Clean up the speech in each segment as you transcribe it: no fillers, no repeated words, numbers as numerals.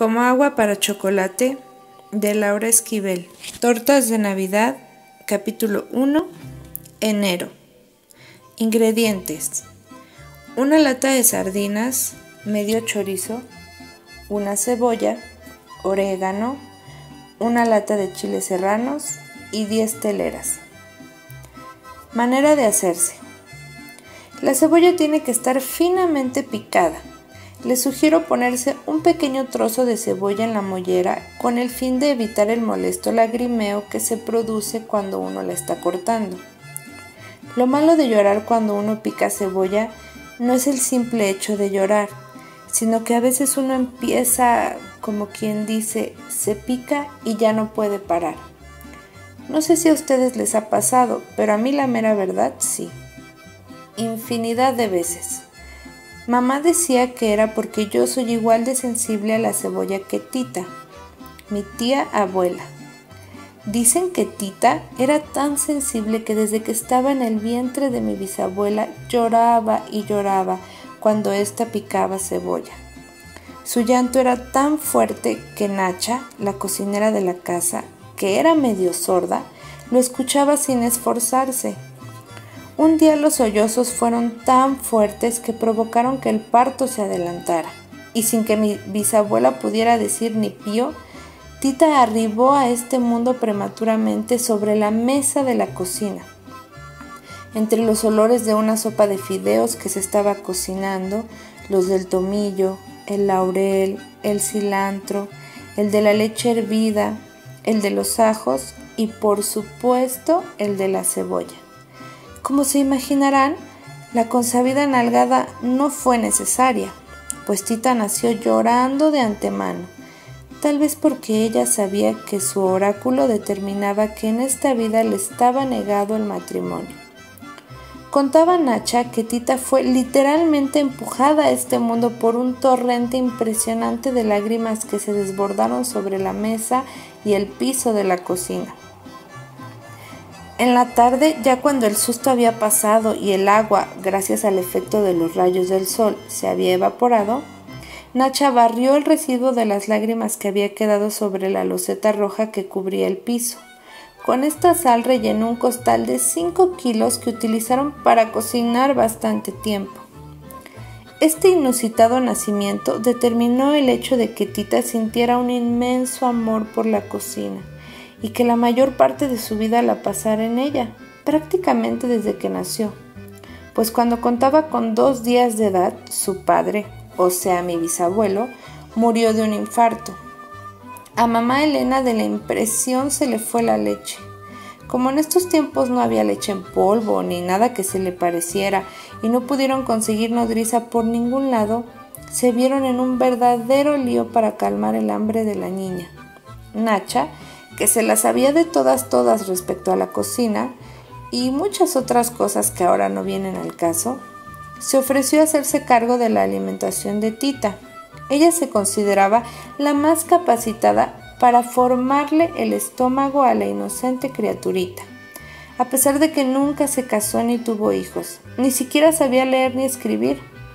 Como agua para chocolate, de Laura Esquivel. Tortas de Navidad, capítulo 1, enero. Ingredientes: una lata de sardinas, medio chorizo, una cebolla, orégano, una lata de chiles serranos y 10 teleras. Manera de hacerse: la cebolla tiene que estar finamente picada. Les sugiero ponerse un pequeño trozo de cebolla en la mollera con el fin de evitar el molesto lagrimeo que se produce cuando uno la está cortando. Lo malo de llorar cuando uno pica cebolla no es el simple hecho de llorar, sino que a veces uno empieza, como quien dice, se pica y ya no puede parar. No sé si a ustedes les ha pasado, pero a mí la mera verdad sí. Infinidad de veces. Mamá decía que era porque yo soy igual de sensible a la cebolla que Tita, mi tía abuela. Dicen que Tita era tan sensible que desde que estaba en el vientre de mi bisabuela lloraba y lloraba cuando ésta picaba cebolla. Su llanto era tan fuerte que Nacha, la cocinera de la casa, que era medio sorda, lo escuchaba sin esforzarse. Un día los sollozos fueron tan fuertes que provocaron que el parto se adelantara, y sin que mi bisabuela pudiera decir ni pío, Tita arribó a este mundo prematuramente sobre la mesa de la cocina. Entre los olores de una sopa de fideos que se estaba cocinando, los del tomillo, el laurel, el cilantro, el de la leche hervida, el de los ajos y por supuesto el de la cebolla. Como se imaginarán, la consabida nalgada no fue necesaria, pues Tita nació llorando de antemano, tal vez porque ella sabía que su oráculo determinaba que en esta vida le estaba negado el matrimonio. Contaba Nacha que Tita fue literalmente empujada a este mundo por un torrente impresionante de lágrimas que se desbordaron sobre la mesa y el piso de la cocina. En la tarde, ya cuando el susto había pasado y el agua, gracias al efecto de los rayos del sol, se había evaporado, Nacha barrió el residuo de las lágrimas que había quedado sobre la loseta roja que cubría el piso. Con esta sal rellenó un costal de 5 kilos que utilizaron para cocinar bastante tiempo. Este inusitado nacimiento determinó el hecho de que Tita sintiera un inmenso amor por la cocina y que la mayor parte de su vida la pasara en ella, prácticamente desde que nació. Pues cuando contaba con 2 días de edad, su padre, o sea mi bisabuelo, murió de un infarto. A mamá Elena de la impresión se le fue la leche. Como en estos tiempos no había leche en polvo ni nada que se le pareciera y no pudieron conseguir nodriza por ningún lado, se vieron en un verdadero lío para calmar el hambre de la niña. Nacha, que se las sabía de todas respecto a la cocina y muchas otras cosas que ahora no vienen al caso, se ofreció a hacerse cargo de la alimentación de Tita. Ella se consideraba la más capacitada para formarle el estómago a la inocente criaturita, a pesar de que nunca se casó ni tuvo hijos, ni siquiera sabía leer ni escribir.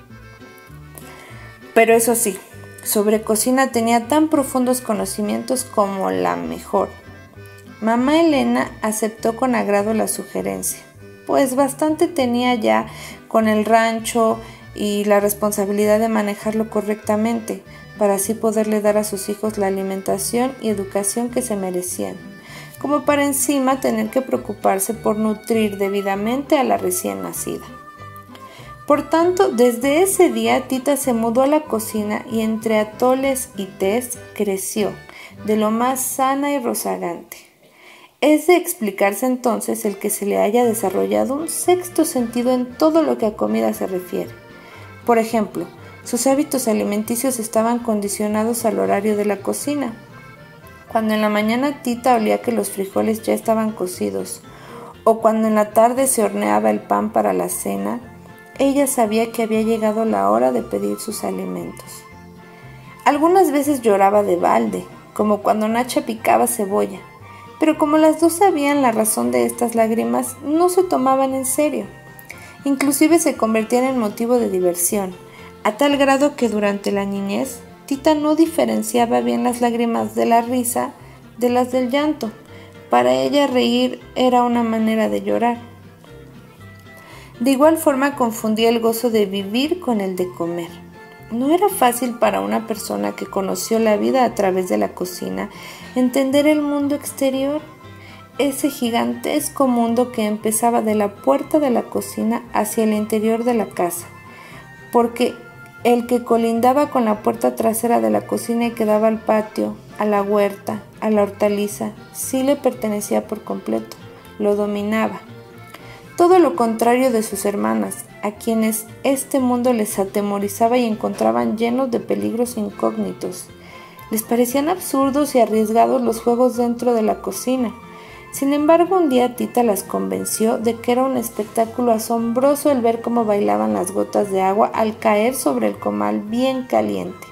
Pero eso sí, sobre cocina tenía tan profundos conocimientos como la mejor. Mamá Elena aceptó con agrado la sugerencia, pues bastante tenía ya con el rancho y la responsabilidad de manejarlo correctamente, para así poderle dar a sus hijos la alimentación y educación que se merecían, como para encima tener que preocuparse por nutrir debidamente a la recién nacida. Por tanto, desde ese día Tita se mudó a la cocina y entre atoles y tés creció, de lo más sana y rozagante. Es de explicarse entonces el que se le haya desarrollado un sexto sentido en todo lo que a comida se refiere. Por ejemplo, sus hábitos alimenticios estaban condicionados al horario de la cocina. Cuando en la mañana Tita olía que los frijoles ya estaban cocidos, o cuando en la tarde se horneaba el pan para la cena, ella sabía que había llegado la hora de pedir sus alimentos. Algunas veces lloraba de balde, como cuando Nacha picaba cebolla, pero como las dos sabían la razón de estas lágrimas, no se tomaban en serio. Inclusive se convertían en motivo de diversión, a tal grado que durante la niñez Tita no diferenciaba bien las lágrimas de la risa de las del llanto. Para ella reír era una manera de llorar. De igual forma confundía el gozo de vivir con el de comer. No era fácil para una persona que conoció la vida a través de la cocina entender el mundo exterior, ese gigantesco mundo que empezaba de la puerta de la cocina hacia el interior de la casa, porque el que colindaba con la puerta trasera de la cocina y que daba al patio, a la huerta, a la hortaliza, sí le pertenecía por completo, lo dominaba. Todo lo contrario de sus hermanas, a quienes este mundo les atemorizaba y encontraban llenos de peligros incógnitos. Les parecían absurdos y arriesgados los juegos dentro de la cocina. Sin embargo, un día Tita las convenció de que era un espectáculo asombroso el ver cómo bailaban las gotas de agua al caer sobre el comal bien caliente.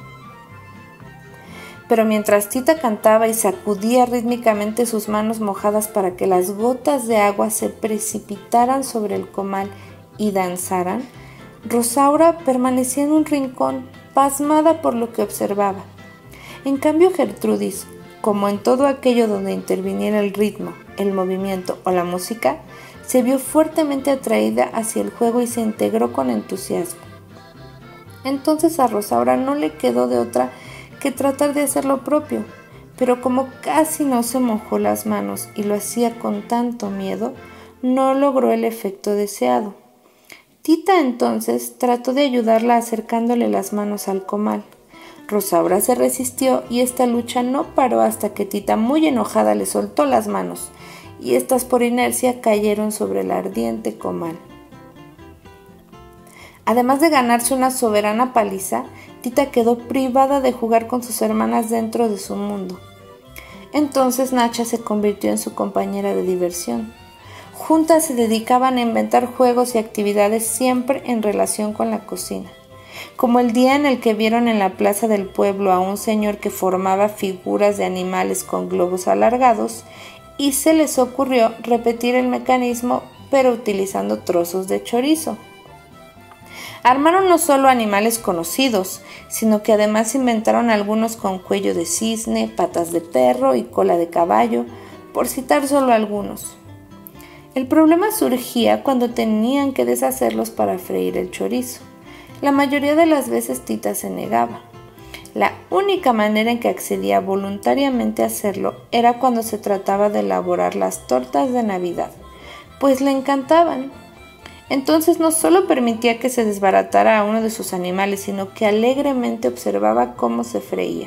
Pero mientras Tita cantaba y sacudía rítmicamente sus manos mojadas para que las gotas de agua se precipitaran sobre el comal y danzaran, Rosaura permanecía en un rincón, pasmada por lo que observaba. En cambio, Gertrudis, como en todo aquello donde interviniera el ritmo, el movimiento o la música, se vio fuertemente atraída hacia el juego y se integró con entusiasmo. Entonces a Rosaura no le quedó de otra que tratar de hacer lo propio, pero como casi no se mojó las manos y lo hacía con tanto miedo, no logró el efecto deseado. Tita entonces trató de ayudarla acercándole las manos al comal. Rosaura se resistió y esta lucha no paró hasta que Tita, muy enojada, le soltó las manos y éstas por inercia cayeron sobre el ardiente comal. Además de ganarse una soberana paliza, Tita quedó privada de jugar con sus hermanas dentro de su mundo. Entonces Nacha se convirtió en su compañera de diversión. Juntas se dedicaban a inventar juegos y actividades siempre en relación con la cocina, como el día en el que vieron en la plaza del pueblo a un señor que formaba figuras de animales con globos alargados y se les ocurrió repetir el mecanismo pero utilizando trozos de chorizo. Armaron no solo animales conocidos, sino que además inventaron algunos con cuello de cisne, patas de perro y cola de caballo, por citar solo algunos. El problema surgía cuando tenían que deshacerlos para freír el chorizo. La mayoría de las veces Tita se negaba. La única manera en que accedía voluntariamente a hacerlo era cuando se trataba de elaborar las tortas de Navidad, pues le encantaban. Entonces no solo permitía que se desbaratara a uno de sus animales, sino que alegremente observaba cómo se freía.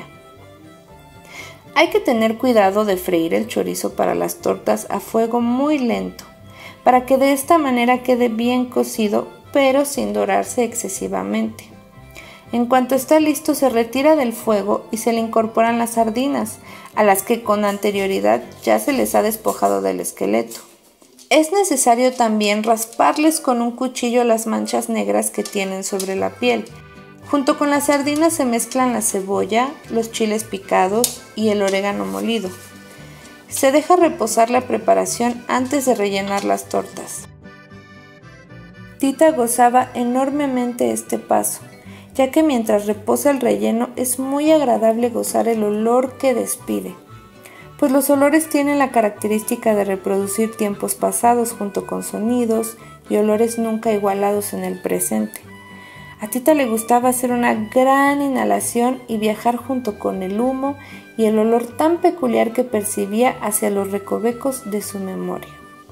Hay que tener cuidado de freír el chorizo para las tortas a fuego muy lento, para que de esta manera quede bien cocido, pero sin dorarse excesivamente. En cuanto está listo, se retira del fuego y se le incorporan las sardinas, a las que con anterioridad ya se les ha despojado del esqueleto. Es necesario también rasparles con un cuchillo las manchas negras que tienen sobre la piel. Junto con las sardinas se mezclan la cebolla, los chiles picados y el orégano molido. Se deja reposar la preparación antes de rellenar las tortas. Tita gozaba enormemente este paso, ya que mientras reposa el relleno es muy agradable gozar el olor que despide, pues los olores tienen la característica de reproducir tiempos pasados junto con sonidos y olores nunca igualados en el presente. A Tita le gustaba hacer una gran inhalación y viajar junto con el humo y el olor tan peculiar que percibía hacia los recovecos de su memoria.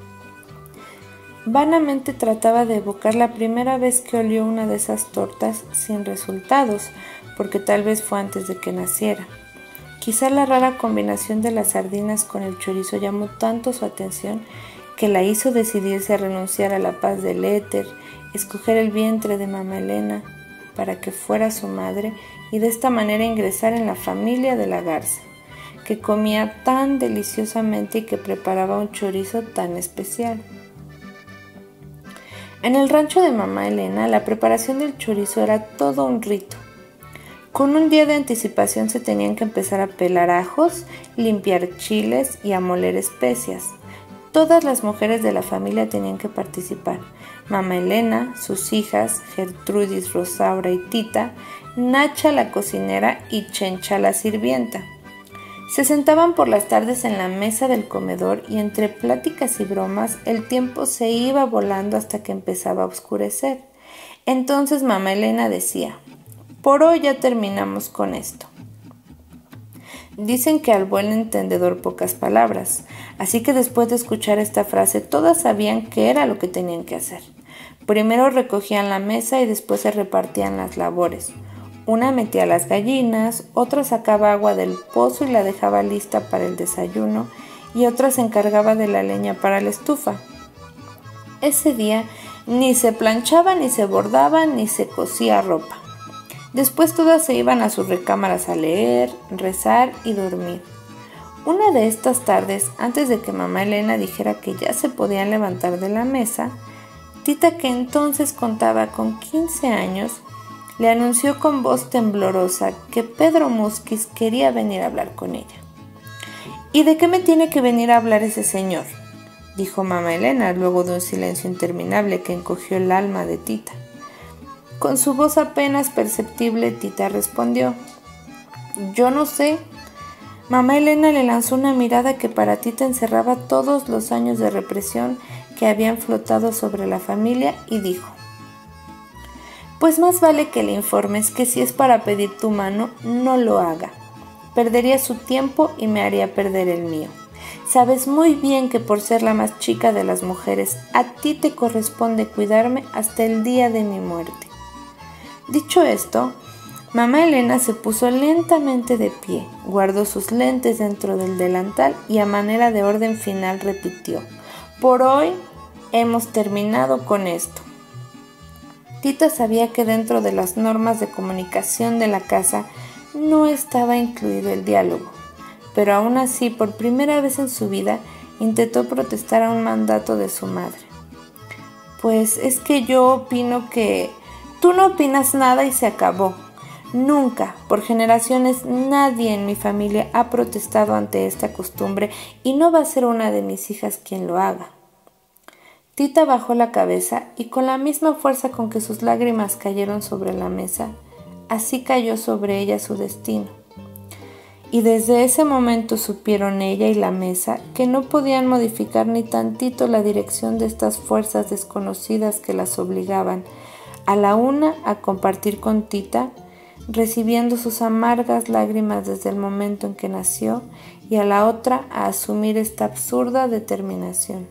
Vanamente trataba de evocar la primera vez que olió una de esas tortas sin resultados, porque tal vez fue antes de que naciera. Quizá la rara combinación de las sardinas con el chorizo llamó tanto su atención que la hizo decidirse a renunciar a la paz del éter, escoger el vientre de mamá Elena para que fuera su madre y de esta manera ingresar en la familia de la Garza, que comía tan deliciosamente y que preparaba un chorizo tan especial. En el rancho de mamá Elena, la preparación del chorizo era todo un rito. Con un día de anticipación se tenían que empezar a pelar ajos, limpiar chiles y a moler especias. Todas las mujeres de la familia tenían que participar. Mamá Elena, sus hijas, Gertrudis, Rosaura y Tita, Nacha la cocinera y Chencha la sirvienta. Se sentaban por las tardes en la mesa del comedor y entre pláticas y bromas el tiempo se iba volando hasta que empezaba a oscurecer. Entonces mamá Elena decía: «Por hoy ya terminamos con esto». Dicen que al buen entendedor pocas palabras, así que después de escuchar esta frase todas sabían qué era lo que tenían que hacer. Primero recogían la mesa y después se repartían las labores. Una metía las gallinas, otra sacaba agua del pozo y la dejaba lista para el desayuno, y otra se encargaba de la leña para la estufa. Ese día ni se planchaba, ni se bordaba, ni se cosía ropa. Después todas se iban a sus recámaras a leer, rezar y dormir. Una de estas tardes, antes de que mamá Elena dijera que ya se podían levantar de la mesa, Tita, que entonces contaba con 15 años, le anunció con voz temblorosa que Pedro Musquiz quería venir a hablar con ella. «¿Y de qué me tiene que venir a hablar ese señor?», dijo mamá Elena luego de un silencio interminable que encogió el alma de Tita. Con su voz apenas perceptible, Tita respondió: «Yo no sé». Mamá Elena le lanzó una mirada que para Tita encerraba todos los años de represión que habían flotado sobre la familia y dijo: «Pues más vale que le informes que si es para pedir tu mano, no lo haga. Perdería su tiempo y me haría perder el mío. Sabes muy bien que por ser la más chica de las mujeres, a ti te corresponde cuidarme hasta el día de mi muerte». Dicho esto, mamá Elena se puso lentamente de pie, guardó sus lentes dentro del delantal y a manera de orden final repitió: «Por hoy hemos terminado con esto». Tita sabía que dentro de las normas de comunicación de la casa no estaba incluido el diálogo, pero aún así, por primera vez en su vida, intentó protestar a un mandato de su madre. «Pues es que yo opino que...». «Tú no opinas nada y se acabó. Nunca, por generaciones, nadie en mi familia ha protestado ante esta costumbre y no va a ser una de mis hijas quien lo haga». Tita bajó la cabeza y con la misma fuerza con que sus lágrimas cayeron sobre la mesa, así cayó sobre ella su destino. Y desde ese momento supieron ella y la mesa que no podían modificar ni tantito la dirección de estas fuerzas desconocidas que las obligaban, a la una a compartir con Tita, recibiendo sus amargas lágrimas desde el momento en que nació, y a la otra a asumir esta absurda determinación.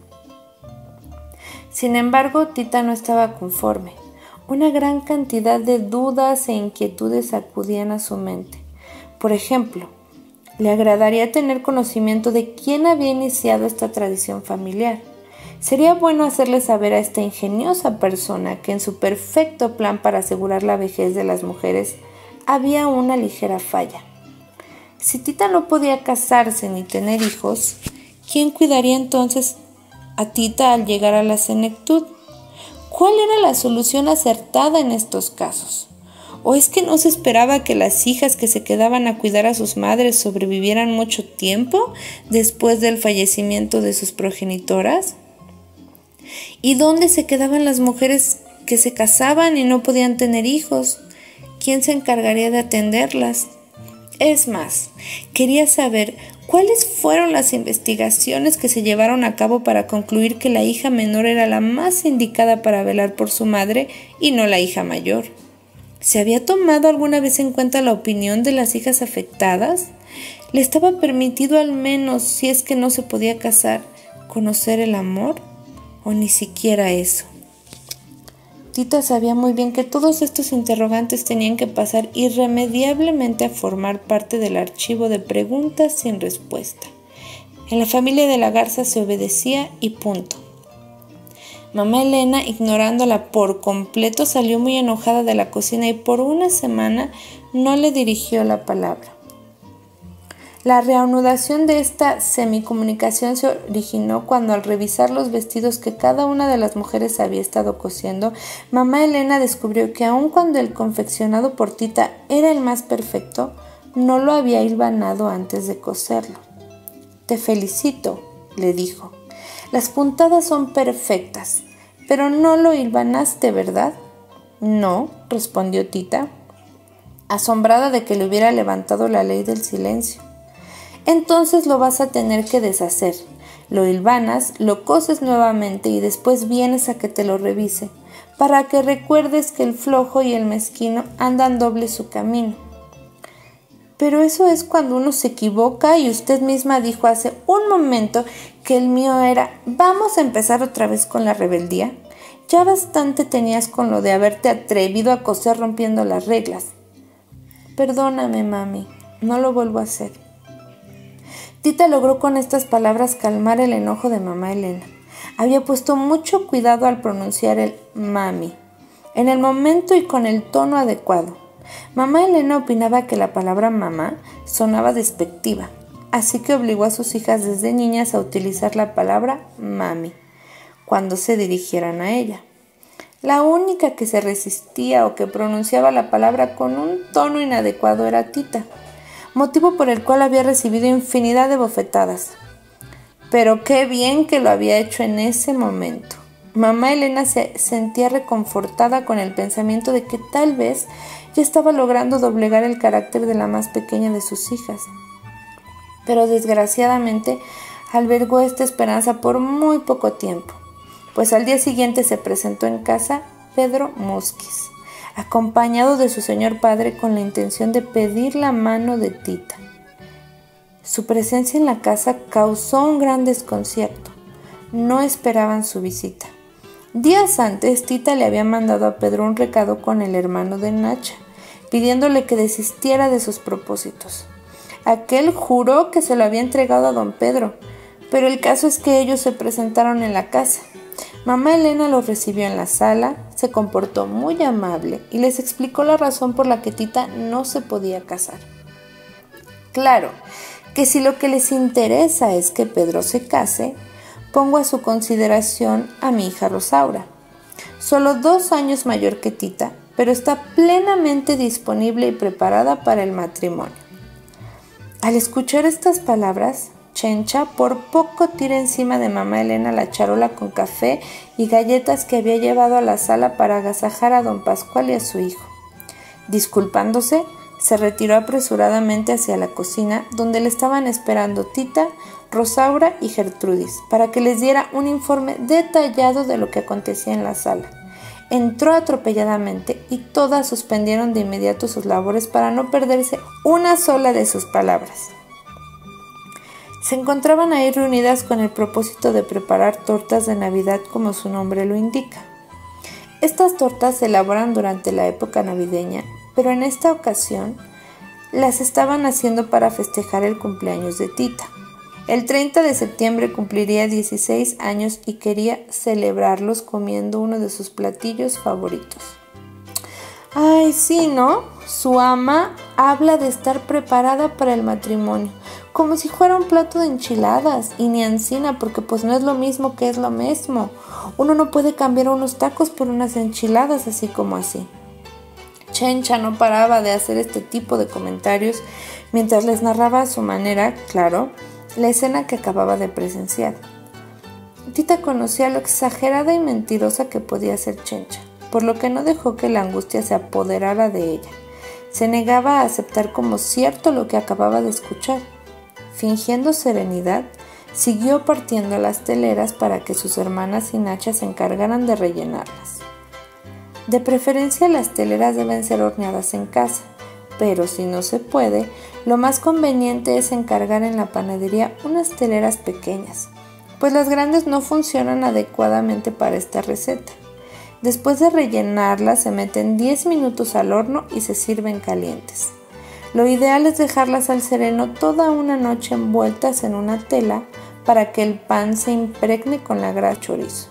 Sin embargo, Tita no estaba conforme. Una gran cantidad de dudas e inquietudes acudían a su mente. Por ejemplo, le agradaría tener conocimiento de quién había iniciado esta tradición familiar. Sería bueno hacerle saber a esta ingeniosa persona que en su perfecto plan para asegurar la vejez de las mujeres había una ligera falla. Si Tita no podía casarse ni tener hijos, ¿quién cuidaría entonces a Tita al llegar a la senectud? ¿Cuál era la solución acertada en estos casos? ¿O es que no se esperaba que las hijas que se quedaban a cuidar a sus madres sobrevivieran mucho tiempo después del fallecimiento de sus progenitoras? ¿Y dónde se quedaban las mujeres que se casaban y no podían tener hijos? ¿Quién se encargaría de atenderlas? Es más, quería saber cuáles fueron las investigaciones que se llevaron a cabo para concluir que la hija menor era la más indicada para velar por su madre y no la hija mayor. ¿Se había tomado alguna vez en cuenta la opinión de las hijas afectadas? ¿Le estaba permitido al menos, si es que no se podía casar, conocer el amor? ¿O ni siquiera eso? Tita sabía muy bien que todos estos interrogantes tenían que pasar irremediablemente a formar parte del archivo de preguntas sin respuesta. En la familia de la Garza se obedecía y punto. Mamá Elena, ignorándola por completo, salió muy enojada de la cocina y por una semana no le dirigió la palabra. La reanudación de esta semicomunicación se originó cuando, al revisar los vestidos que cada una de las mujeres había estado cosiendo, mamá Elena descubrió que aun cuando el confeccionado por Tita era el más perfecto, no lo había hilvanado antes de coserlo. «Te felicito», le dijo. «Las puntadas son perfectas, pero no lo hilvanaste, ¿verdad?». «No», respondió Tita. asombrada de que le hubiera levantado la ley del silencio. Entonces lo vas a tener que deshacer. Lo hilvanas, lo coses nuevamente y después vienes a que te lo revise, para que recuerdes que el flojo y el mezquino andan doble su camino. Pero eso es cuando uno se equivoca y usted misma dijo hace un momento que el mío era «vamos a empezar otra vez con la rebeldía». Ya bastante tenías con lo de haberte atrevido a coser rompiendo las reglas. Perdóname, mami, no lo vuelvo a hacer. Tita logró con estas palabras calmar el enojo de mamá Elena. Había puesto mucho cuidado al pronunciar el mami, en el momento y con el tono adecuado. Mamá Elena opinaba que la palabra mamá sonaba despectiva, así que obligó a sus hijas desde niñas a utilizar la palabra mami cuando se dirigieran a ella. La única que se resistía o que pronunciaba la palabra con un tono inadecuado era Tita, motivo por el cual había recibido infinidad de bofetadas. Pero qué bien que lo había hecho en ese momento. Mamá Elena se sentía reconfortada con el pensamiento de que tal vez ya estaba logrando doblegar el carácter de la más pequeña de sus hijas. Pero desgraciadamente albergó esta esperanza por muy poco tiempo, pues al día siguiente se presentó en casa Pedro Musquiz, acompañado de su señor padre con la intención de pedir la mano de Tita. Su presencia en la casa causó un gran desconcierto. No esperaban su visita. Días antes, Tita le había mandado a Pedro un recado con el hermano de Nacha, pidiéndole que desistiera de sus propósitos. Aquel juró que se lo había entregado a don Pedro, pero el caso es que ellos se presentaron en la casa. Mamá Elena los recibió en la sala, se comportó muy amable y les explicó la razón por la que Tita no se podía casar. Claro, que si lo que les interesa es que Pedro se case, pongo a su consideración a mi hija Rosaura. Solo 2 años mayor que Tita, pero está plenamente disponible y preparada para el matrimonio. Al escuchar estas palabras, Chencha por poco tira encima de mamá Elena la charola con café y galletas que había llevado a la sala para agasajar a don Pascual y a su hijo. Disculpándose, se retiró apresuradamente hacia la cocina, donde le estaban esperando Tita, Rosaura y Gertrudis, para que les diera un informe detallado de lo que acontecía en la sala. Entró atropelladamente y todas suspendieron de inmediato sus labores para no perderse una sola de sus palabras. Se encontraban ahí reunidas con el propósito de preparar tortas de Navidad como su nombre lo indica. Estas tortas se elaboran durante la época navideña, pero en esta ocasión las estaban haciendo para festejar el cumpleaños de Tita. El 30 de septiembre cumpliría 16 años y quería celebrarlos comiendo uno de sus platillos favoritos. Ay, sí, ¿no? Su ama habla de estar preparada para el matrimonio, como si fuera un plato de enchiladas, y ni ancina, porque pues no es lo mismo que es lo mismo. Uno no puede cambiar unos tacos por unas enchiladas así como así. Chencha no paraba de hacer este tipo de comentarios mientras les narraba a su manera, claro, la escena que acababa de presenciar. Tita conocía lo exagerada y mentirosa que podía ser Chencha, por lo que no dejó que la angustia se apoderara de ella. Se negaba a aceptar como cierto lo que acababa de escuchar. Fingiendo serenidad, siguió partiendo las teleras para que sus hermanas y Nacha se encargaran de rellenarlas. De preferencia, las teleras deben ser horneadas en casa, pero si no se puede, lo más conveniente es encargar en la panadería unas teleras pequeñas, pues las grandes no funcionan adecuadamente para esta receta. Después de rellenarlas, se meten 10 minutos al horno y se sirven calientes. Lo ideal es dejarlas al sereno toda una noche envueltas en una tela para que el pan se impregne con la grasa chorizo.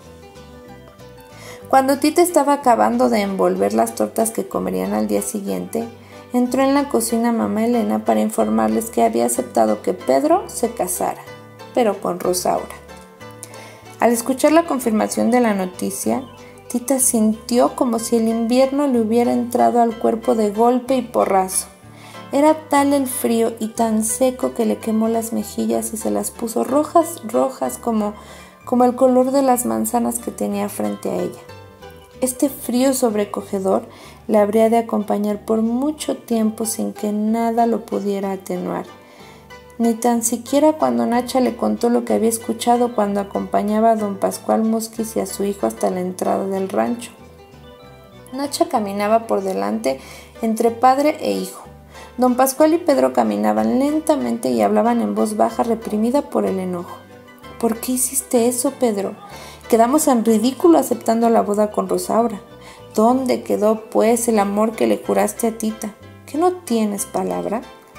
Cuando Tita estaba acabando de envolver las tortas que comerían al día siguiente, entró en la cocina mamá Elena para informarles que había aceptado que Pedro se casara, pero con Rosaura. Al escuchar la confirmación de la noticia, Tita sintió como si el invierno le hubiera entrado al cuerpo de golpe y porrazo. Era tal el frío y tan seco que le quemó las mejillas y se las puso rojas como el color de las manzanas que tenía frente a ella. Este frío sobrecogedor le habría de acompañar por mucho tiempo sin que nada lo pudiera atenuar. Ni tan siquiera cuando Nacha le contó lo que había escuchado cuando acompañaba a don Pascual Musquiz y a su hijo hasta la entrada del rancho. Nacha caminaba por delante entre padre e hijo. Don Pascual y Pedro caminaban lentamente y hablaban en voz baja, reprimida por el enojo. ¿Por qué hiciste eso, Pedro? Quedamos en ridículo aceptando la boda con Rosaura. ¿Dónde quedó, pues, el amor que le juraste a Tita? ¿Que no tienes palabra?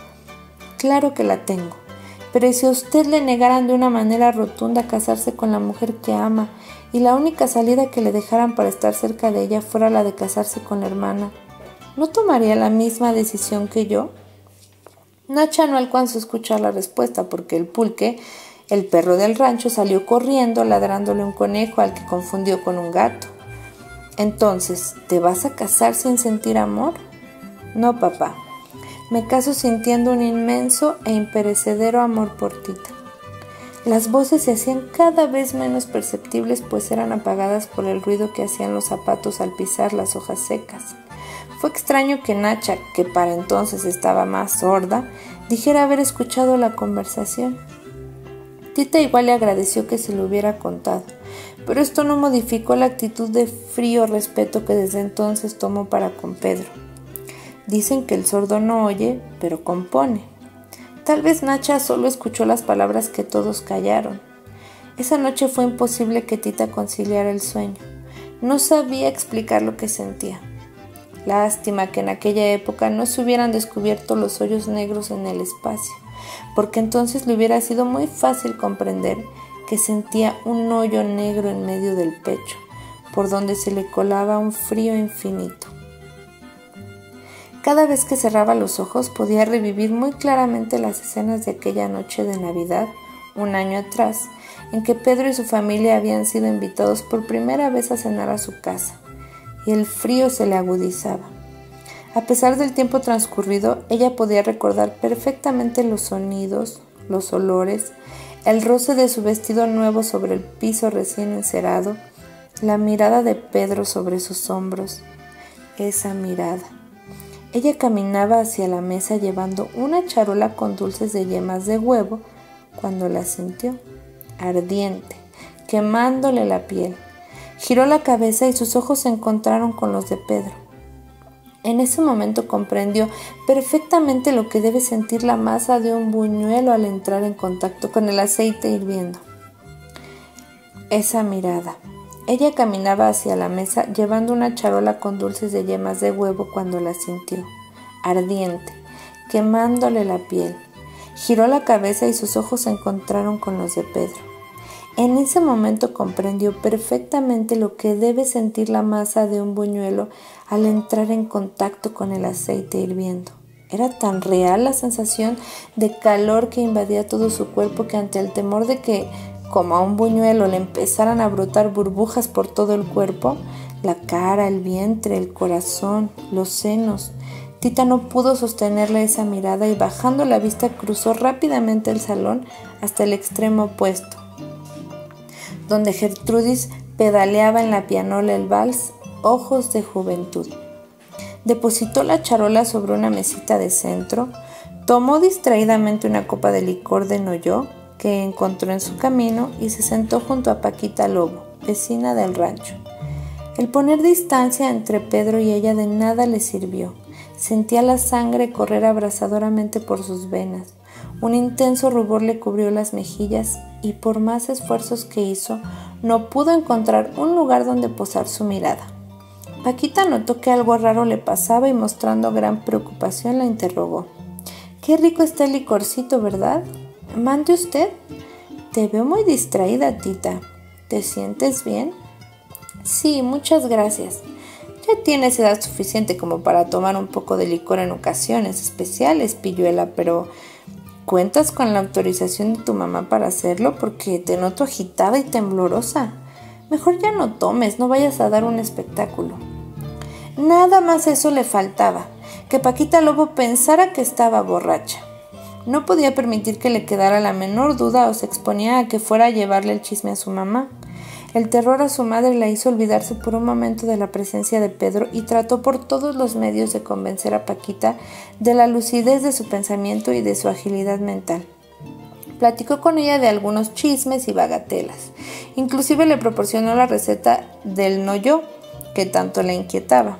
Claro que la tengo, pero si a usted le negaran de una manera rotunda casarse con la mujer que ama y la única salida que le dejaran para estar cerca de ella fuera la de casarse con la hermana, ¿no tomaría la misma decisión que yo? Nacha no alcanzó a escuchar la respuesta porque el Pulque, el perro del rancho, salió corriendo ladrándole un conejo al que confundió con un gato. Entonces, ¿te vas a casar sin sentir amor? No, papá. Me caso sintiendo un inmenso e imperecedero amor por Tita. Las voces se hacían cada vez menos perceptibles, pues eran apagadas por el ruido que hacían los zapatos al pisar las hojas secas. Fue extraño que Nacha, que para entonces estaba más sorda, dijera haber escuchado la conversación. Tita igual le agradeció que se lo hubiera contado, pero esto no modificó la actitud de frío respeto que desde entonces tomó para con Pedro. Dicen que el sordo no oye, pero compone. Tal vez Nacha solo escuchó las palabras que todos callaron. Esa noche fue imposible que Tita conciliara el sueño. No sabía explicar lo que sentía. Lástima que en aquella época no se hubieran descubierto los hoyos negros en el espacio, porque entonces le hubiera sido muy fácil comprender que sentía un hoyo negro en medio del pecho, por donde se le colaba un frío infinito. Cada vez que cerraba los ojos podía revivir muy claramente las escenas de aquella noche de Navidad, un año atrás, en que Pedro y su familia habían sido invitados por primera vez a cenar a su casa, y el frío se le agudizaba. A pesar del tiempo transcurrido, ella podía recordar perfectamente los sonidos, los olores, el roce de su vestido nuevo sobre el piso recién encerado, la mirada de Pedro sobre sus hombros, esa mirada. Ella caminaba hacia la mesa llevando una charola con dulces de yemas de huevo cuando la sintió, ardiente, quemándole la piel. Giró la cabeza y sus ojos se encontraron con los de Pedro. En ese momento comprendió perfectamente lo que debe sentir la masa de un buñuelo al entrar en contacto con el aceite hirviendo. Esa mirada. Ella caminaba hacia la mesa llevando una charola con dulces de yemas de huevo cuando la sintió, ardiente, quemándole la piel. Giró la cabeza y sus ojos se encontraron con los de Pedro. En ese momento comprendió perfectamente lo que debe sentir la masa de un buñuelo al entrar en contacto con el aceite hirviendo. Era tan real la sensación de calor que invadía todo su cuerpo que ante el temor de que, como a un buñuelo, le empezaran a brotar burbujas por todo el cuerpo, la cara, el vientre, el corazón, los senos. Tita no pudo sostenerle esa mirada y bajando la vista cruzó rápidamente el salón hasta el extremo opuesto, donde Gertrudis pedaleaba en la pianola el vals Ojos de Juventud. Depositó la charola sobre una mesita de centro, tomó distraídamente una copa de licor de Noyó que encontró en su camino y se sentó junto a Paquita Lobo, vecina del rancho. El poner distancia entre Pedro y ella de nada le sirvió. Sentía la sangre correr abrasadoramente por sus venas. Un intenso rubor le cubrió las mejillas y por más esfuerzos que hizo, no pudo encontrar un lugar donde posar su mirada. Paquita notó que algo raro le pasaba y mostrando gran preocupación la interrogó. «Qué rico está el licorcito, ¿verdad? ¿Mande usted? Te veo muy distraída, Tita. ¿Te sientes bien?» «Sí, muchas gracias. Ya tienes edad suficiente como para tomar un poco de licor en ocasiones especiales, pilluela, pero ¿cuentas con la autorización de tu mamá para hacerlo? Porque te noto agitada y temblorosa. Mejor ya no tomes, no vayas a dar un espectáculo». Nada más eso le faltaba, que Paquita Lobo pensara que estaba borracha. No podía permitir que le quedara la menor duda o se exponía a que fuera a llevarle el chisme a su mamá. El terror a su madre la hizo olvidarse por un momento de la presencia de Pedro y trató por todos los medios de convencer a Paquita de la lucidez de su pensamiento y de su agilidad mental. Platicó con ella de algunos chismes y bagatelas. Inclusive le proporcionó la receta del noyó, que tanto la inquietaba.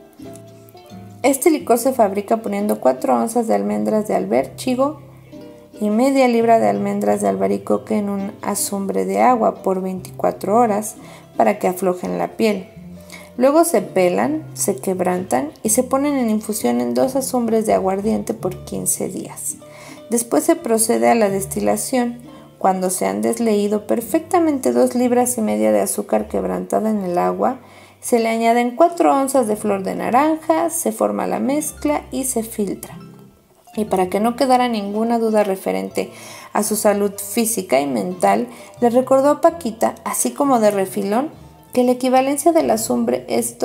Este licor se fabrica poniendo 4 onzas de almendras de albérchigo y media libra de almendras de albaricoque en un azumbre de agua por 24 horas para que aflojen la piel. Luego se pelan, se quebrantan y se ponen en infusión en 2 azumbres de aguardiente por 15 días. Después se procede a la destilación. Cuando se han desleído perfectamente 2 libras y media de azúcar quebrantada en el agua, se le añaden 4 onzas de flor de naranja, se forma la mezcla y se filtra. Y para que no quedara ninguna duda referente a su salud física y mental, le recordó a Paquita, así como de refilón, que la equivalencia de la azumbre es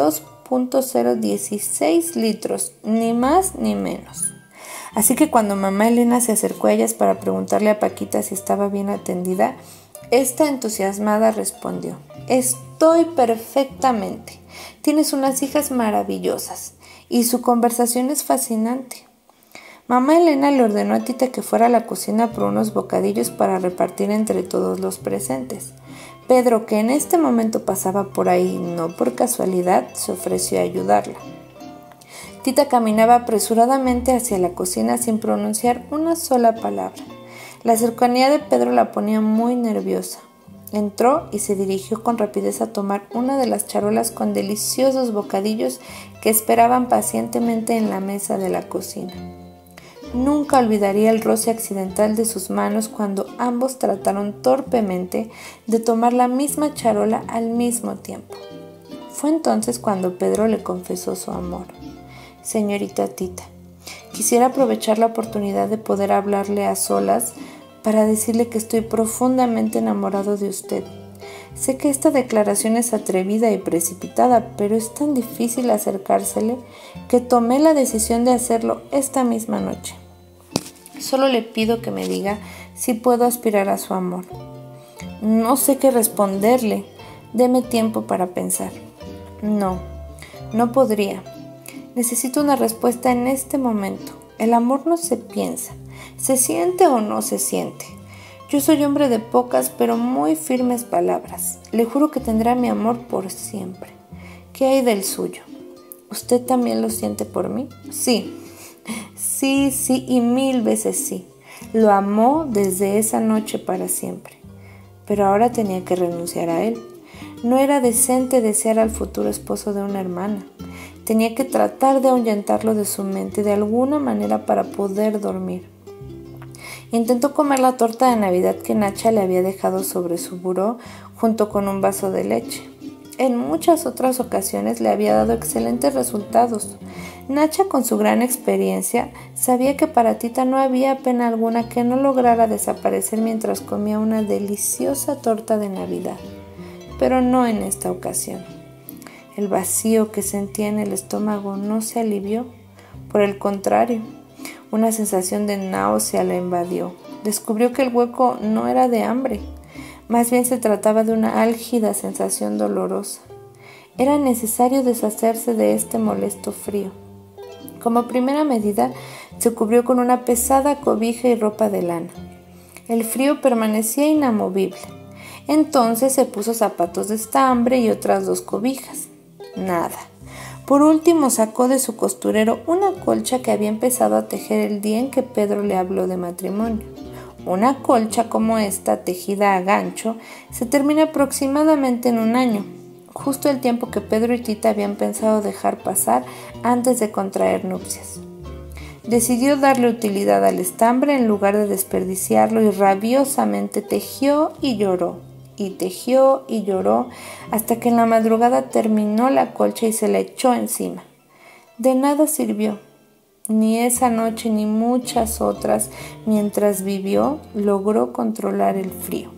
2.016 litros, ni más ni menos. Así que cuando mamá Elena se acercó a ellas para preguntarle a Paquita si estaba bien atendida, esta entusiasmada respondió: «Estoy perfectamente. Tienes unas hijas maravillosas y su conversación es fascinante». Mamá Elena le ordenó a Tita que fuera a la cocina por unos bocadillos para repartir entre todos los presentes. Pedro, que en este momento pasaba por ahí, no por casualidad, se ofreció a ayudarla. Tita caminaba apresuradamente hacia la cocina sin pronunciar una sola palabra. La cercanía de Pedro la ponía muy nerviosa. Entró y se dirigió con rapidez a tomar una de las charolas con deliciosos bocadillos que esperaban pacientemente en la mesa de la cocina. Nunca olvidaría el roce accidental de sus manos cuando ambos trataron torpemente de tomar la misma charola al mismo tiempo. Fue entonces cuando Pedro le confesó su amor. «Señorita Tita, quisiera aprovechar la oportunidad de poder hablarle a solas para decirle que estoy profundamente enamorado de usted. Sé que esta declaración es atrevida y precipitada, pero es tan difícil acercársele que tomé la decisión de hacerlo esta misma noche. Solo le pido que me diga si puedo aspirar a su amor. No sé qué responderle. Deme tiempo para pensar». «No, no podría. Necesito una respuesta en este momento. El amor no se piensa. ¿Se siente o no se siente? Yo soy hombre de pocas pero muy firmes palabras. Le juro que tendrá mi amor por siempre. ¿Qué hay del suyo? ¿Usted también lo siente por mí?» «Sí, sí y 1000 veces sí. Lo amó desde esa noche para siempre. Pero ahora tenía que renunciar a él. No era decente desear al futuro esposo de una hermana. Tenía que tratar de ahuyentarlo de su mente de alguna manera para poder dormir. Intentó comer la torta de Navidad que Nacha le había dejado sobre su buró junto con un vaso de leche. En muchas otras ocasiones le había dado excelentes resultados. Nacha, con su gran experiencia, sabía que para Tita no había pena alguna que no lograra desaparecer mientras comía una deliciosa torta de Navidad. Pero no en esta ocasión. El vacío que sentía en el estómago no se alivió. Por el contrario, una sensación de náusea la invadió. Descubrió que el hueco no era de hambre. Más bien se trataba de una álgida sensación dolorosa. Era necesario deshacerse de este molesto frío. Como primera medida, se cubrió con una pesada cobija y ropa de lana. El frío permanecía inamovible. Entonces se puso zapatos de estambre y otras 2 cobijas. Nada. Por último sacó de su costurero una colcha que había empezado a tejer el día en que Pedro le habló de matrimonio. Una colcha como esta, tejida a gancho, se termina aproximadamente en 1 año, justo el tiempo que Pedro y Tita habían pensado dejar pasar antes de contraer nupcias. Decidió darle utilidad al estambre en lugar de desperdiciarlo y rabiosamente tejió y lloró. Y tejió y lloró hasta que en la madrugada terminó la colcha y se la echó encima. De nada sirvió. Ni esa noche ni muchas otras, mientras vivió, logró controlar el frío.